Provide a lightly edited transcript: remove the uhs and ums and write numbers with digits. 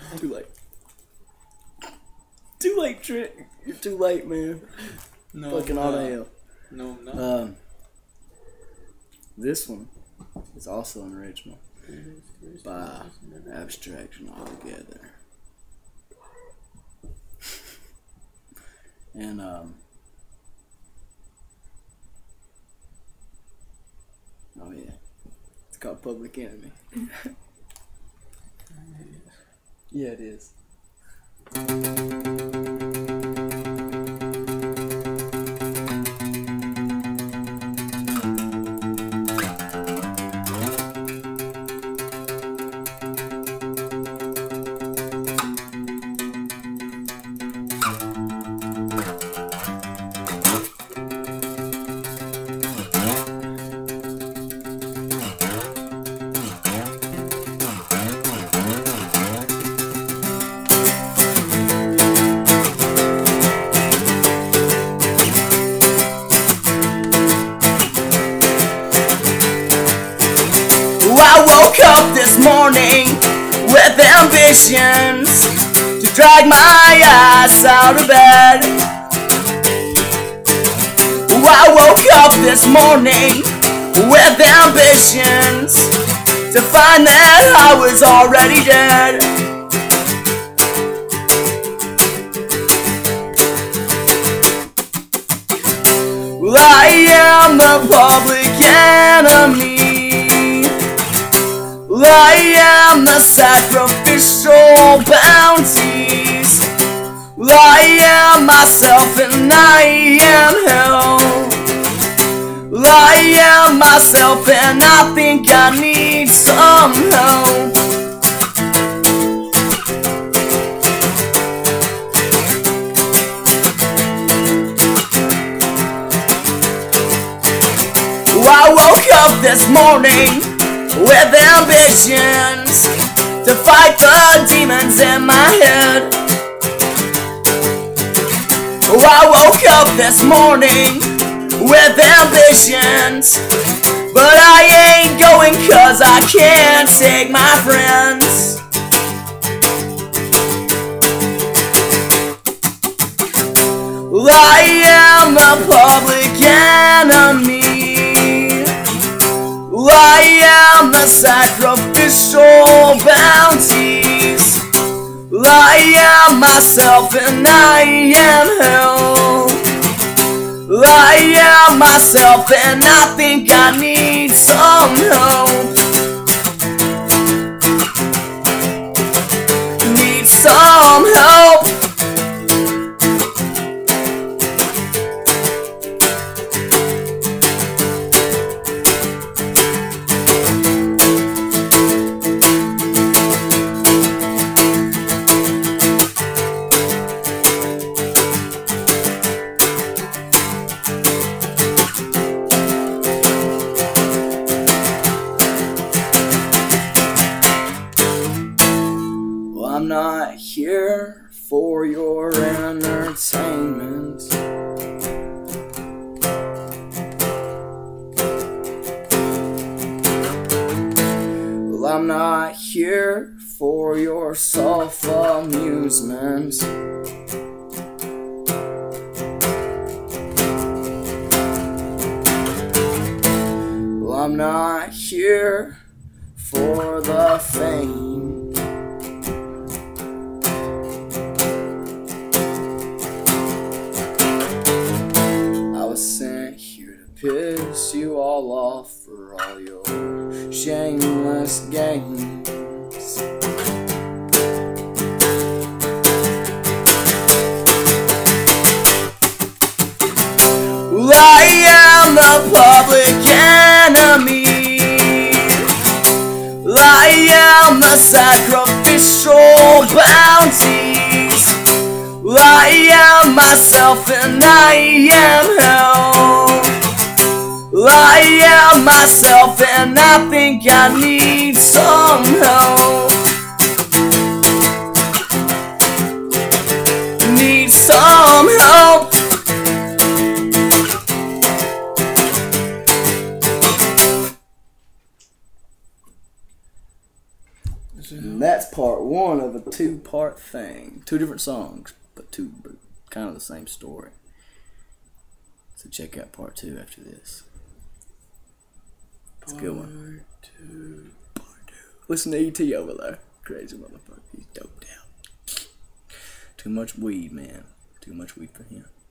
Too late. Too late, Trent. You're too late, man. No. Fucking I.O.U. No, no. This one is also an original by Abstract&AllTegether. And oh yeah, it's called Public Enemy. Yeah, it is. I woke up this morning with ambitions to drag my ass out of bed. I woke up this morning with ambitions to find that I was already dead. Well, I am the public enemy. I am the sacrificial bounties. I am myself and I am hell. I am myself and I think I need some help. I woke up this morning with ambitions to fight the demons in my head. I woke up this morning with ambitions, but I ain't going 'cause I can't take my friends. I am the public enemy. I am the sacrificial bounties. I am myself and I am hell. I am myself and I think I need some help. Need some help. I'm not here for your entertainment. Well, I'm not here for your self-amusement. Well, I'm not here for the fame. Sent here to piss you all off for all your shameless games. Well, I am the public enemy. I am the sacrificial bounties. I am myself and I am hell. I am myself and I think I need some help. Need some help. And that's part one. one of a two-part thing. Two different songs, but kind of the same story. So check out part 2 after this. It's a good one. Part 2. Listen to E.T. over there. Crazy motherfucker. He's doped out. Too much weed, man. Too much weed for him.